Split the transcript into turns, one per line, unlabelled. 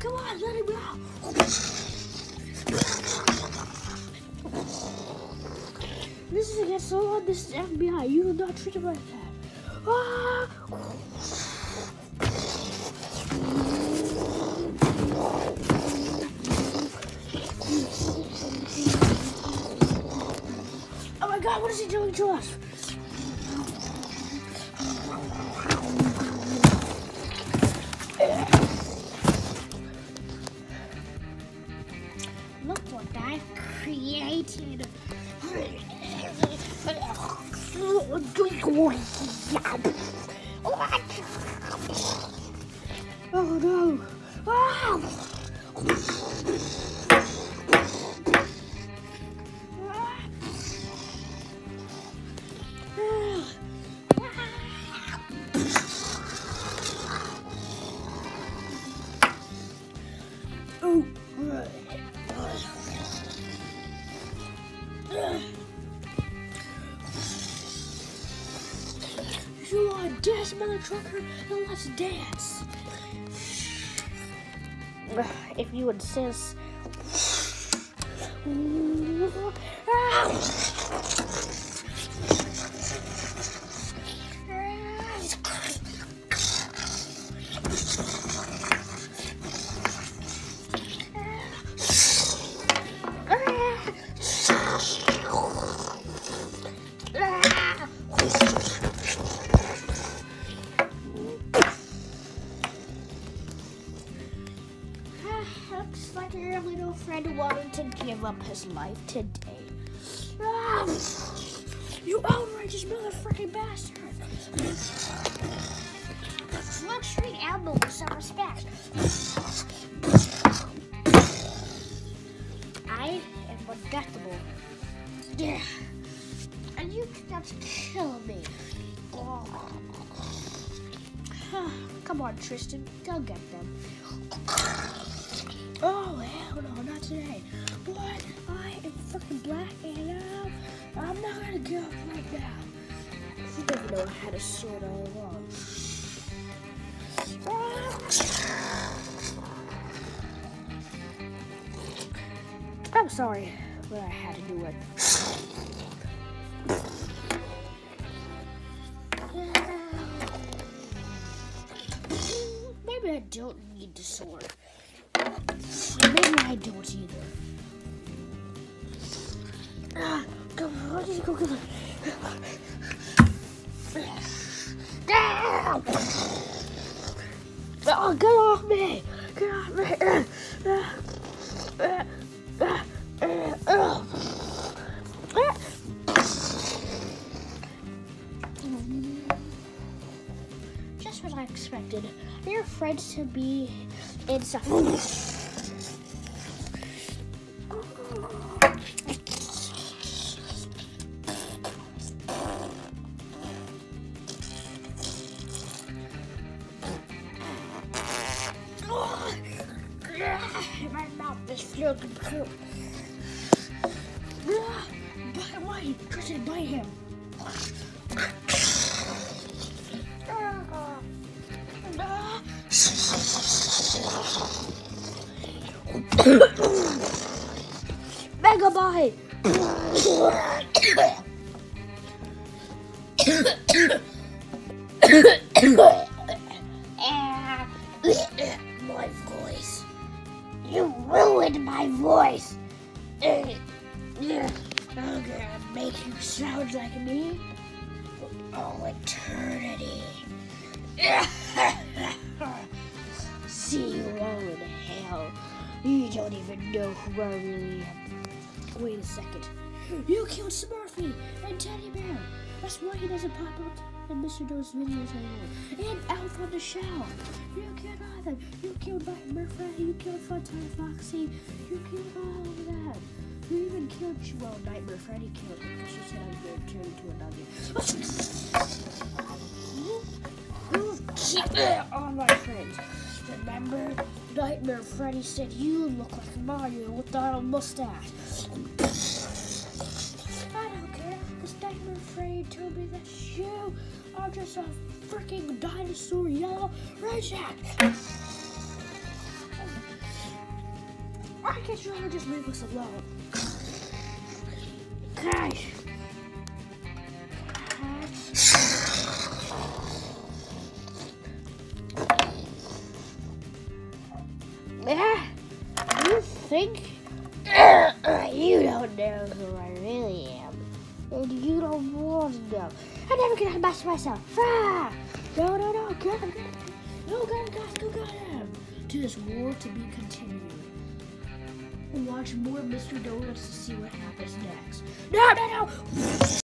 Come on, let him go. This is against the law. This is FBI. You will not treat him like that. Ah! Oh my God, what is he doing to us? Look what I've created. Oh no! Ah! Oh! You want to dance, mother trucker? Then let's dance. If you insist. Looks like your little friend wanted to give up his life today. Ah, you outrageous motherfucking bastard! Let's treat Elmo with some respect. I am undeathable. Yeah. And you cannot kill me. Come on, Tristan, go get them. Oh, hell no, not today. Boy, I am freaking black and I'm not gonna give up right now. You never know I had a sword all along. I'm sorry, but I had to do it. Maybe I don't need the sword. Maybe I don't either. Come on, let's just go get it. Oh, get off me! Get off me! Just what I expected. Your friends to be inside. My mouth is filled with poop. Why? Tristan, bite him. Mega bite. My voice. You ruined my voice. I'm gonna make you sound like me for all eternity. See you all in hell. You don't even know who I really am. Wait a second. You killed Smurfy and Teddy Bear. That's why he doesn't pop up in Mrdonuts videos anymore. And Alf on the Shell. You killed all them. You killed Nightmare Freddy. You killed Funtime Foxy. You killed all of them. You even killed, well, Nightmare Freddy killed him because she said I was going to turn into a nugget. You killed all my friends. Remember? Nightmare Freddy said you look like Mario without a mustache. I don't care, because Nightmare Freddy told me that you are just a freaking dinosaur yellow reject. Why can't you ever just leave us alone? Guys. You think you don't know who I really am, and you don't want to know. I never get out of myself. Ah! No, get him. No, guys, go get him. To this war to be continued. Watch more Mr. Donuts to see what happens next. No!